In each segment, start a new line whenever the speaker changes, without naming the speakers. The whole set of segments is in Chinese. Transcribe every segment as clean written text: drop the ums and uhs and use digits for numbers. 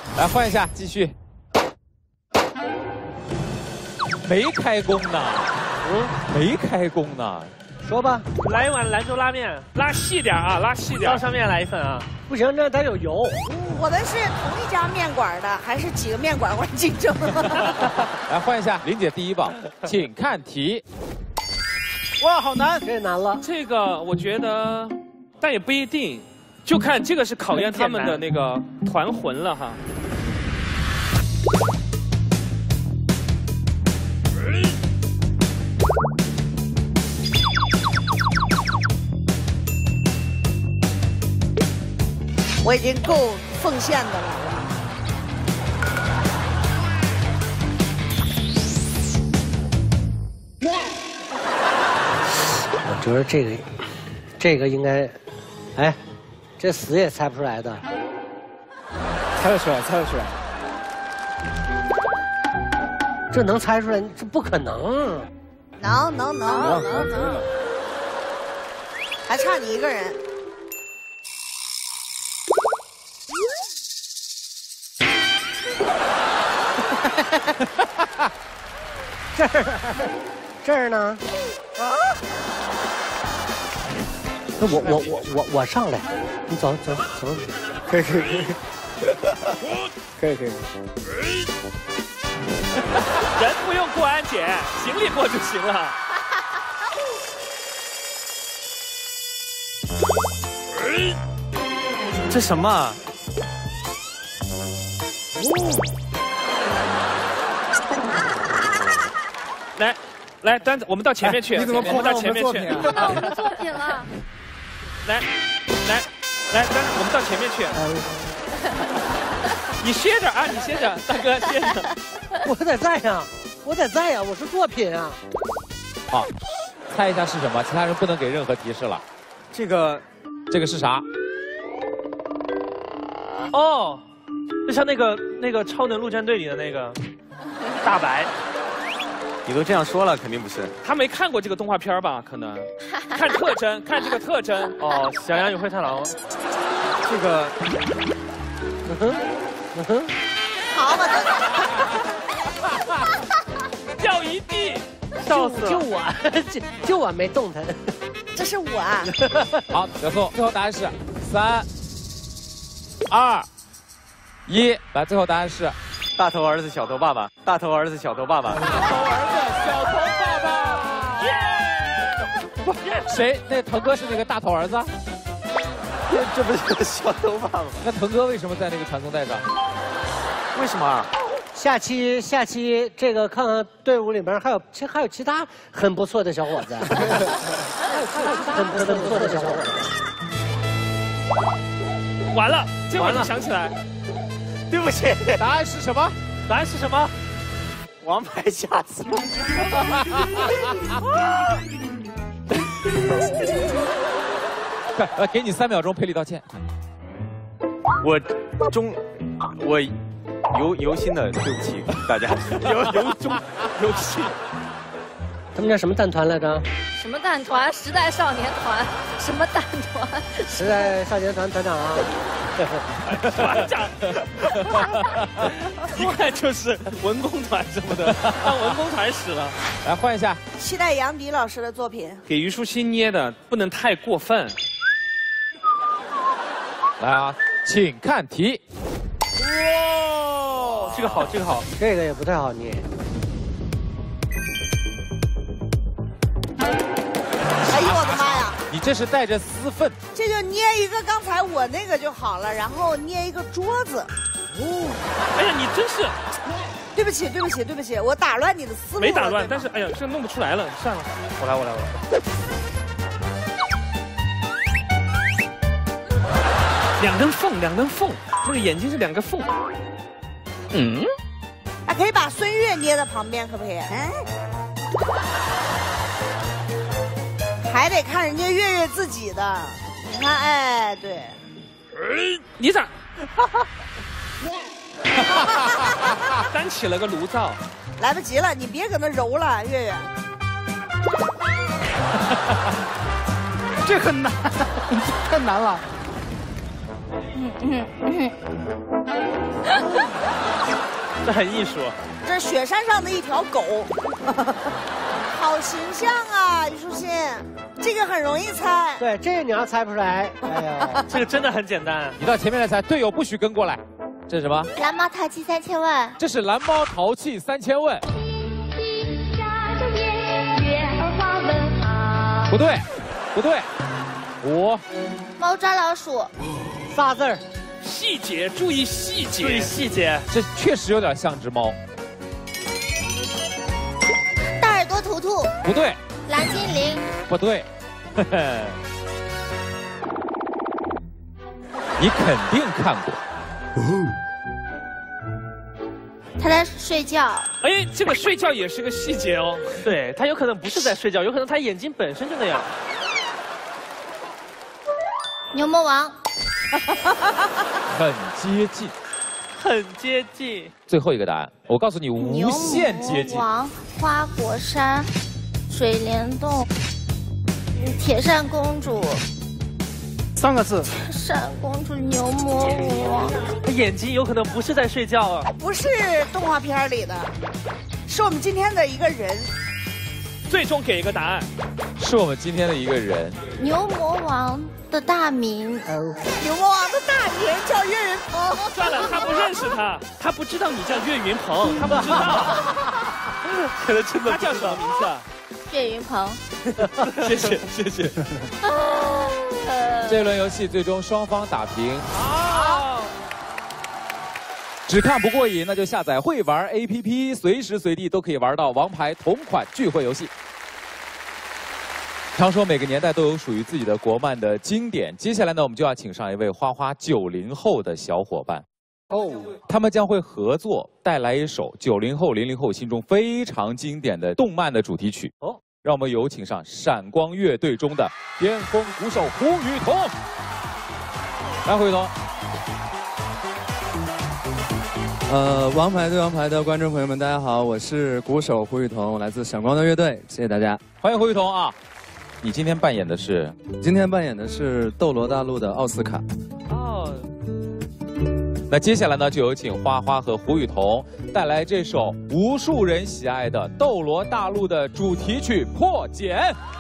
来换一下，继续。没开工呢，没开工呢。
说吧，
来一碗兰州拉面，拉细点啊，拉细点。到上面来一份啊。
不行，这得有油。
我们是同一家面馆的，还是几个面馆竞争？
来换一下，林姐第一棒，请看题。
哇，好难，
这难了。
这个我觉得，但也不一定，就看这个是考验他们的那个团魂了哈。
我已经够奉献的了。
我觉得这个应该，哎，这死也猜不出来的。
猜得出来，猜得出来。
这能猜出来？这不可能。
能，还差你一个人。
这儿呢？那我上来，你走。
可以。
人不用过安检，行李过就行了。
这什么？
来，端子，我们到前面去。
你怎么破坏我们作品啊？
我们作品了。
来，端子，我们到前面去。你歇着啊，你歇着，大哥歇着。
我得在呀，我是作品啊。
好，猜一下是什么？其他人不能给任何提示了。
这个
是啥？
哦，就像那个超能陆战队里的那个大白。
你都这样说了，肯定不是。
他没看过这个动画片吧？可能看特征，看这个特征。哦，小羊与灰太狼。
这个，
好吧，
掉一地，笑死了。
就我没动弹。
这是我啊。
好，小宋，最后答案是3、2、1，来，最后答案是
大头儿子小头爸爸，大头儿子小头爸爸。
大头儿子小头爸爸。耶！不，谁？那腾哥是那个大头儿子？
这不是小头爸爸吗？
那腾哥为什么在那个传送带上？
为什么啊？
下期这个看看队伍里面还有其他很不错的小伙子，很不错的小伙子。
完了，这会儿才想起来。
对不起，
答案是什么？
答案是什么？
王牌下次。
给你3秒钟赔礼道歉。
我由心的对不起大家，由心。
他们叫什么蛋团来着？
什么蛋团？时代少年团？什么蛋团？
时代少年团团长啊！
团长，一看就是文工团什么的，当文工团使了。
来换一下，
期待杨迪老师的作品。
给虞书欣捏的不能太过分。
来啊，请看题。
哇，这个好，这个好，
这个也不太好捏。
哎呦我的妈呀！
你这是带着私愤。
这就捏一个刚才我那个就好了，然后捏一个桌子。
哦，哎呀，你真是。
对不起，我打乱你的思路了。
没打乱，但是哎呀，这弄不出来了，算了，我来。两根缝，那个眼睛是2个缝。
还可以把孙悦捏在旁边，可不可以？还得看人家月月自己的。你看，哎，对。
你咋？单起了个炉灶。
来不及了，你别搁那揉了，月月。
这很难，太难了。
这很艺术。
这雪山上的一条狗，好形象啊，虞书欣，这个很容易猜。
对，这个你要猜不出来，哎呀，
这个真的很简单。
你到前面来猜，队友不许跟过来。这是什么？
蓝猫淘气3000万。
这是蓝猫淘气3000问。不对，不对。5。
猫抓老鼠。
仨字儿。
细节，注意细节，注意细节。
这确实有点像只猫。
大耳朵图图。
不对。
蓝精灵。
不对。你肯定看过。
他在睡觉。
哎，这个睡觉也是个细节哦。对，他有可能不是在睡觉，有可能他眼睛本身就那样。
牛魔王。
很接近，
很接近。
最后一个答案，我告诉你，无限接近。
牛魔王、花果山、水帘洞、铁扇公主。
3个字。
铁扇公主、牛魔王。
他眼睛有可能不是在睡觉啊。
不是动画片里的，是我们今天的一个人。
最终给一个答案，
是我们今天的一个人。
牛魔王的大名。
牛魔王的大名叫岳云鹏。
算了，他不认识他，他不知道你叫岳云鹏，他不知道。
可能真的。
他叫什么名字？
岳云鹏。
谢谢谢谢。这轮游戏最终双方打平。只看不过瘾，那就下载会玩 APP， 随时随地都可以玩到王牌同款聚会游戏。常说每个年代都有属于自己的国漫的经典，接下来呢，我们就要请上一位花花90后的小伙伴。他们将会合作带来一首90后、00后心中非常经典的动漫的主题曲。让我们有请上闪光乐队中的巅峰鼓手胡宇彤。来，胡宇彤。
王牌对王牌的观众朋友们，大家好，我是鼓手胡宇彤，我来自闪光的乐队，谢谢大家，
欢迎胡宇彤啊！你今天扮演的是？
今天扮演的是斗罗大陆的奥斯卡。
哦。
那接下来呢，就有请花花和胡宇彤带来这首无数人喜爱的《斗罗大陆》的主题曲《破茧》。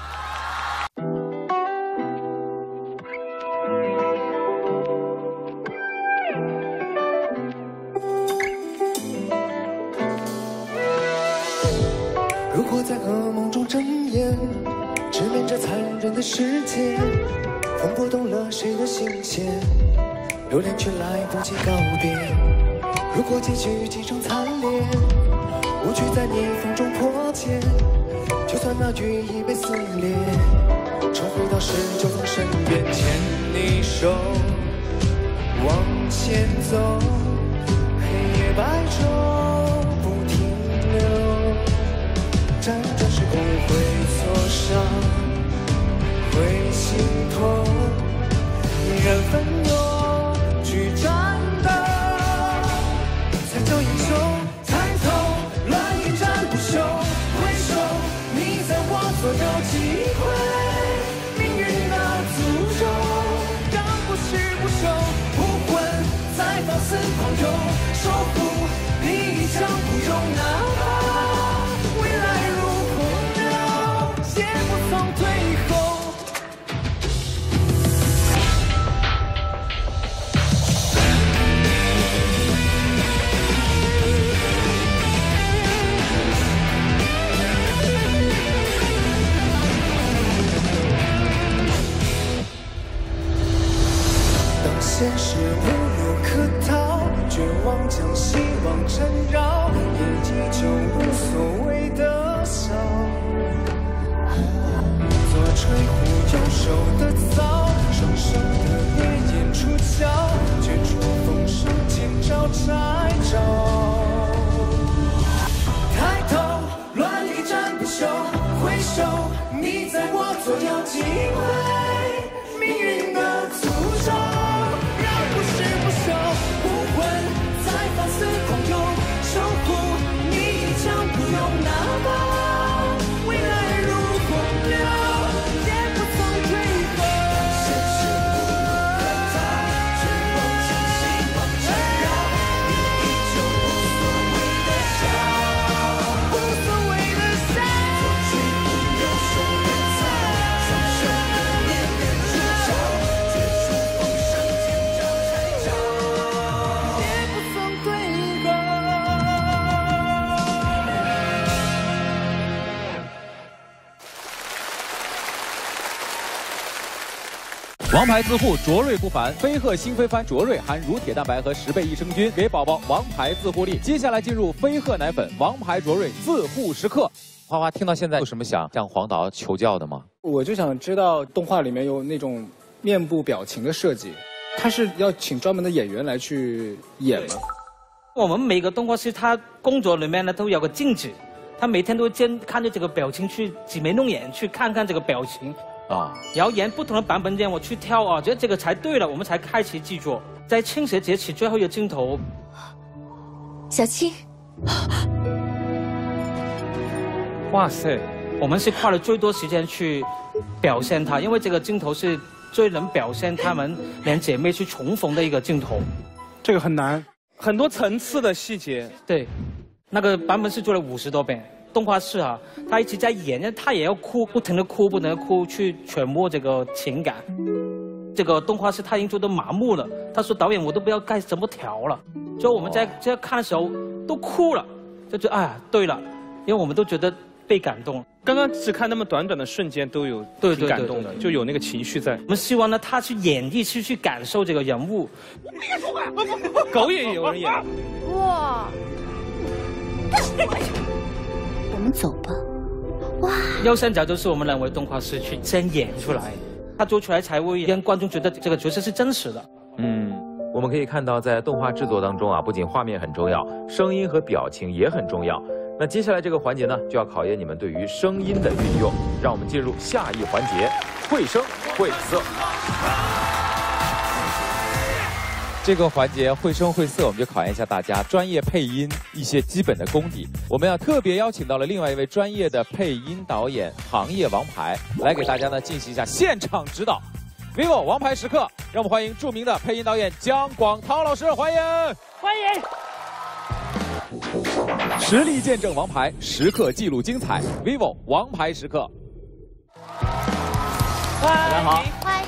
如果在噩梦中睁眼，直面这残忍的世界，风拨动了谁的心弦，留恋却来不及告别。如果结局几种惨烈，无惧在逆风中破茧，就算那羽翼被撕裂，重回到19层身边，牵你手往前走，黑夜白昼不停留，辗转时空会挫伤，会心痛，依然奋勇去战斗，才叫英雄。抬头，乱一战不休，回首，你在我左右，机会，命运的诅咒，让不屈不休，不魂在放肆狂游，守护你一枪不用，哪怕未来如洪流，也不曾退后。当现实无路可逃，绝望将希望缠绕，也依旧无所谓的笑。左吹胡右手的草，双手的烈焰出鞘，绝处逢生今朝拆招。抬头，乱一战不休，回首，你在我左右，机会，命运的诅咒，让不屈不休，不魂在放肆狂游，守护你一枪不用，哪怕未来如洪流，也不曾退后。现实无可逃，绝望将希望缠绕，你依旧无所谓
王牌自护卓瑞不凡，飞鹤星飞帆卓瑞含乳铁蛋白和10倍益生菌，给宝宝王牌自护力。接下来进入飞鹤奶粉王牌卓瑞自护时刻。花花听到现在有什么想向黄导求教的吗？
我就想知道动画里面有那种面部表情的设计，他是要请专门的演员来去演吗？
我们每个动画师他工作里面呢都有个镜子，他每天都会看着这个表情去挤眉弄眼去看看这个表情。然后演不同的版本，这样我去挑啊，觉得这个才对了，我们才开始制作。在青蛇节起最后一个镜头，
小青，
哇塞，我们是花了最多时间去表现它，因为这个镜头是最能表现他们连姐妹去重逢的一个镜头。
这个很难，
很多层次的细节。
对，那个版本是做了50多遍。动画师啊，他一直在演，他也要哭，不停的哭，不停的哭，去揣摩这个情感。这个动画师他已经做得麻木了，他说导演我都不知道该怎么调了。所以我们在看的时候都哭了，就觉得哎呀对了，因为我们都觉得被感动。
刚刚只看那么短短的瞬间都有挺感动的，就有那个情绪在。
我们希望呢他去演绎，去感受这个人物。
狗也有人演。
哇！我们走吧。哇！
右上角就是我们两位动画师去先演出来，他做出来才会让观众觉得这个角色是真实的。
我们可以看到，在动画制作当中啊，不仅画面很重要，声音和表情也很重要。那接下来这个环节呢，就要考验你们对于声音的运用。让我们进入下一环节，绘声绘色。这个环节绘声绘色，我们就考验一下大家专业配音一些基本的功底。我们要特别邀请到了另外一位专业的配音导演，行业王牌，来给大家呢进行一下现场指导。vivo 王牌时刻，让我们欢迎著名的配音导演姜广涛老师，欢迎！
欢迎！
实力见证王牌，时刻记录精彩。vivo 王牌时刻，
大家好，
欢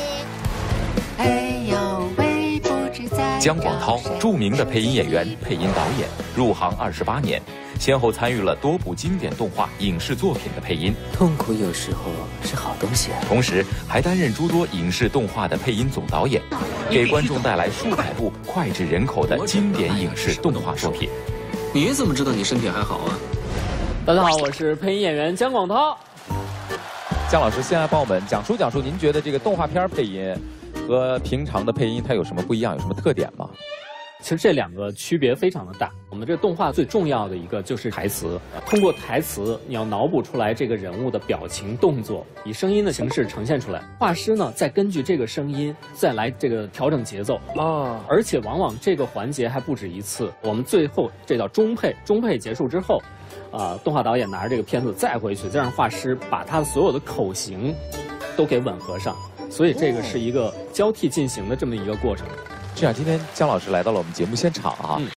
迎。
姜广涛，著名的配音演员、配音导演，入行28年，先后参与了多部经典动画、影视作品的配音。
痛苦有时候是好东西。
同时，还担任诸多影视动画的配音总导演，给观众带来数百部脍炙人口的经典影视动画作品。
你怎么知道你身体还好啊？
大家好，我是配音演员姜广涛。
姜老师，先来帮我们讲述讲述，您觉得这个动画片配音和平常的配音它有什么不一样，有什么特点吗？
其实这两个区别非常的大。我们这动画最重要的一个就是台词，通过台词你要脑补出来这个人物的表情动作，以声音的形式呈现出来。画师呢再根据这个声音再来这个调整节奏而且往往这个环节还不止一次。我们最后这叫中配，中配结束之后，动画导演拿着这个片子再回去，再让画师把他的所有的口型都给吻合上。所以这个是一个交替进行的这么一个过程。
这样，今天姜老师来到了我们节目现场啊，